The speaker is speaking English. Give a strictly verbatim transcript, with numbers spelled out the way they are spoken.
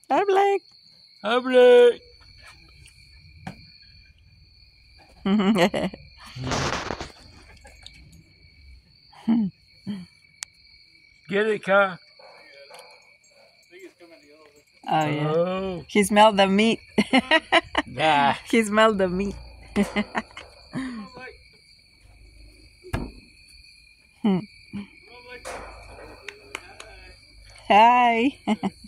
Hi, Blake. Hi, Blake. Get it, Car. Oh, yeah. Oh. He smelled the meat. Nah. He smelled the meat. Hi.